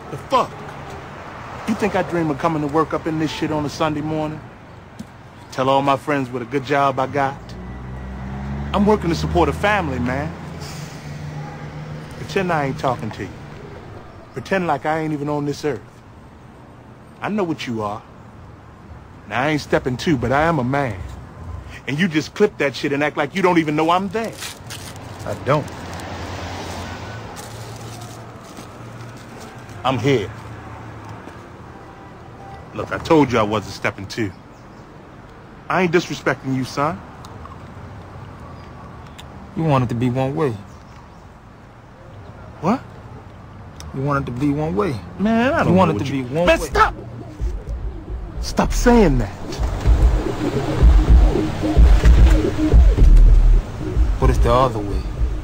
The fuck? You think I dream of coming to work up in this shit on a Sunday morning? Tell all my friends what a good job I got? I'm working to support a family, man. Pretend I ain't talking to you. Pretend like I ain't even on this earth. I know what you are. Now, I ain't stepping two, but I am a man. And you just clip that shit and act like you don't even know I'm there. I don't. I'm here. Look, I told you I wasn't stepping two. I ain't disrespecting you, son. You want it to be one way. What? You want it to be one way. Man, I don't want know it to be one Man, way. stop! Stop saying that. But it's the other way.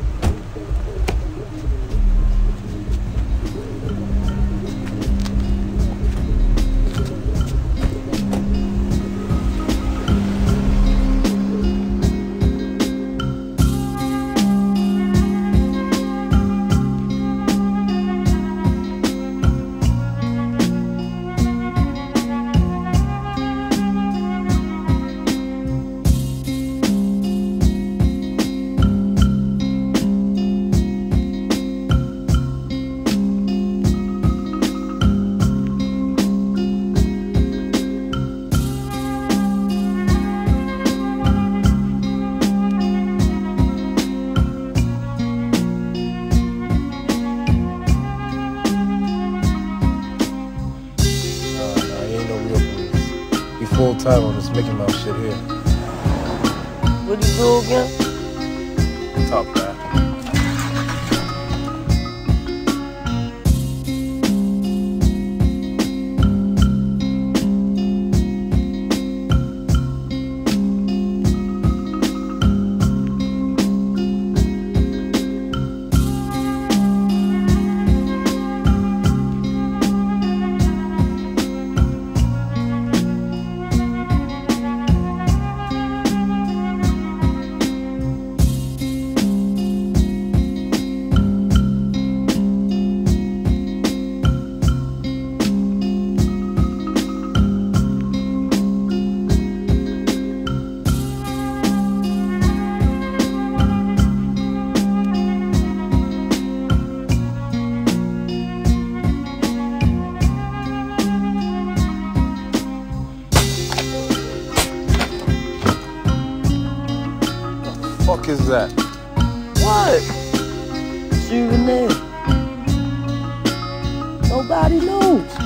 Full time on this Mickey Mouse shit here. What'd you do again? Top guy. Fuck is that? What? Souvenir. Nobody knows.